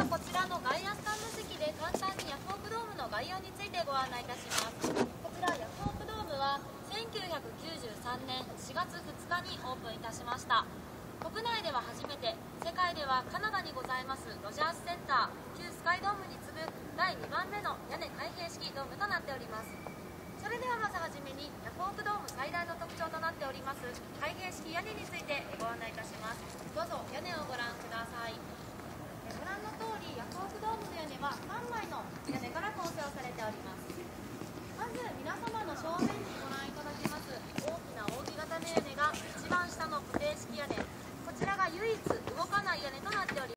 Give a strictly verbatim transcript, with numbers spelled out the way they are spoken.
こちらの外野スタンド席で簡単にヤフオクドームの概要についてご案内いたします。こちらヤフオクドームはせんきゅうひゃくきゅうじゅうさんねんしがつふつかにオープンいたしました。国内では初めて、世界ではカナダにございますロジャースセンター旧スカイドームに次ぐだいにばんめの屋根開閉式ドームとなっております。それではまずはじめにヤフオクドーム最大の特徴となっております開閉式屋根についてご案内いたします。どうぞ。